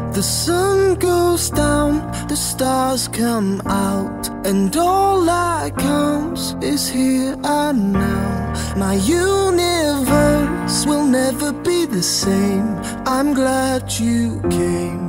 The sun goes down, the stars come out, and all that counts is here and now. My universe will never be the same. I'm glad you came.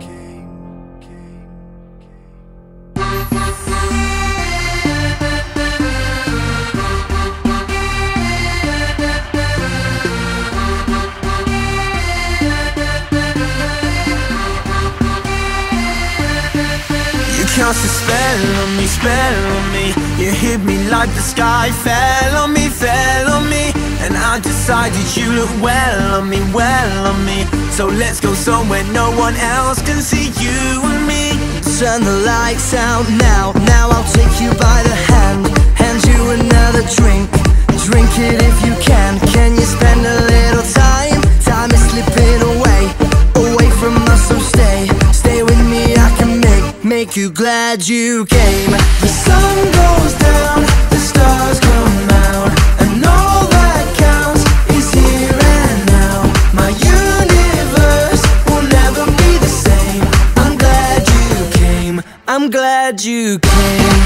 Cast a spell on me. You hit me like the sky fell on me. And I decided you look well on me. So let's go somewhere no one else can see you and me. Turn the lights out now. Now I'll take you by the hand, hand you another drink. Drink it if you can. Can you spend a little time? Time is slipping away from us, so stay with me. I can make you glad you came. The sun goes down, the stars come out, and all that counts is here and now. My universe will never be the same. I'm glad you came. I'm glad you came.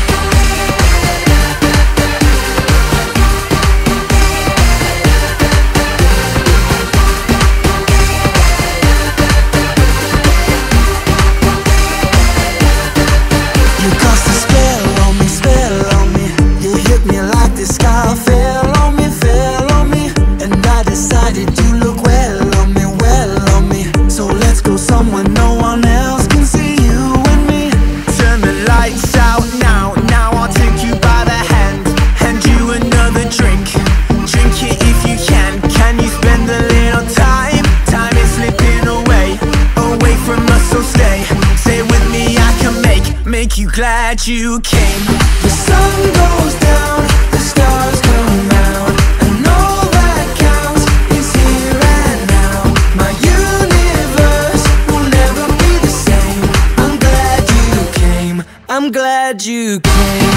Make you glad you came. The sun goes down, the stars come out, and all that counts is here and now. My universe will never be the same. I'm glad you came. I'm glad you came.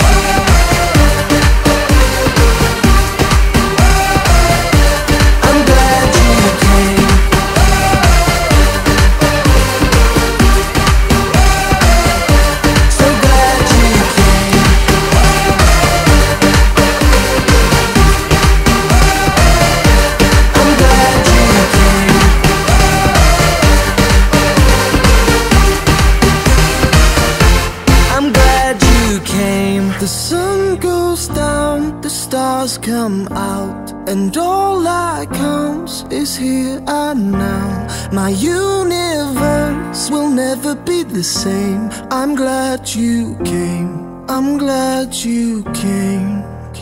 The sun goes down, the stars come out, and all that counts is here and now. My universe will never be the same. I'm glad you came. I'm glad you came.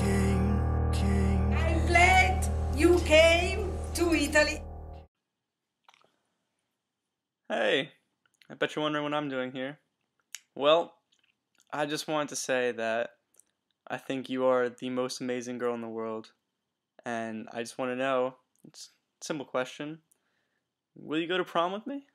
I'm glad you came to Italy. Hey, I bet you're wondering what I'm doing here. Well, I just wanted to say that I think you are the most amazing girl in the world, and I just want to know, it's a simple question, will you go to prom with me?